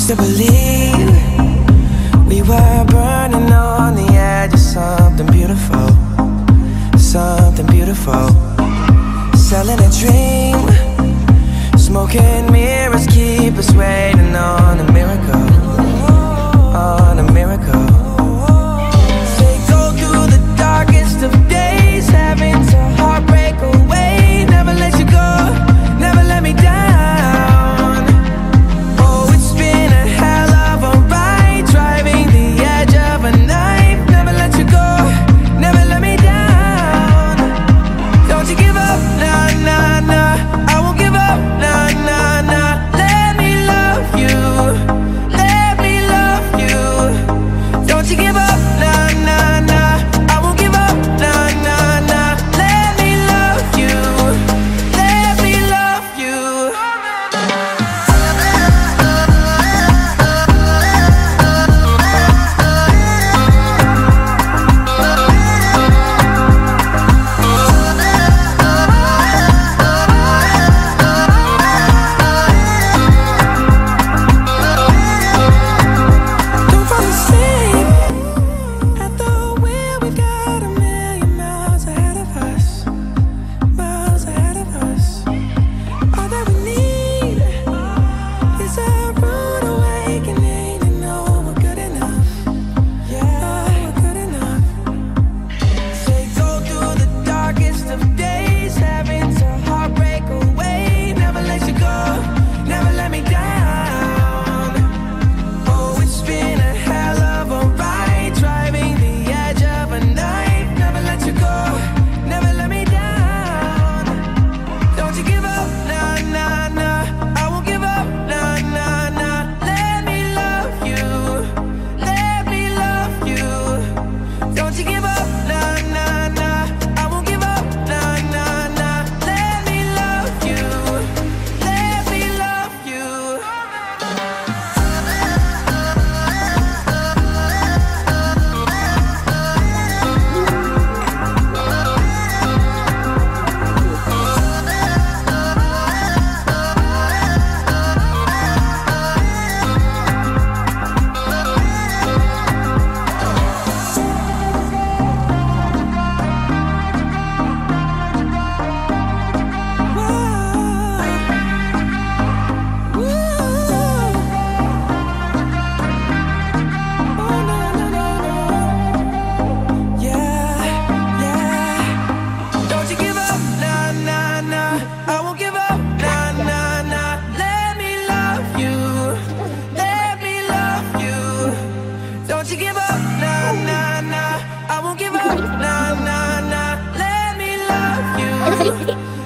to believe we were burning on the edge of something beautiful, something beautiful. Selling a dream, smoking mirrors keep us waiting on a miracle, on a miracle. They go through the darkest of days, having to heartbreak away. Never let you go, never let me down. Oh, it's been a hell of a ride, driving the edge of a knife. Never let you go, never let me down. Don't you give up, nah, nah, nah. I won't give up, nah, nah, nah. Let me love you, let me love you. Don't you give up, nah, nah, nah. I won't give up, nah, nah, nah. Let me love you, let me love you. Don't fall asleep at the wheel. We've got a million miles ahead of us, miles ahead of us. All that we need is a rude awakening to know we're good enough. Yeah, we're good enough. They go through the darkest of days, having to heartbreak away. Never let you go, never let me down. Oh, it's been a hell of a ride, driving the edge of a knife. Never let you go, never let me down. Don't you give up, nah, nah, nah. I won't give up, nah, nah, nah. Let me love you, let me love you. Don't you give up, nah, nah, nah. I won't give up, nah, nah, nah. Let me love you, let me love you. Don't you give up, nah, nah, nah. I won't give up, nah, nah, nah. Let me love you, let me love you. Don't you give up, nah, nah, nah. I won't give up, nah, nah, nah. Let me love you.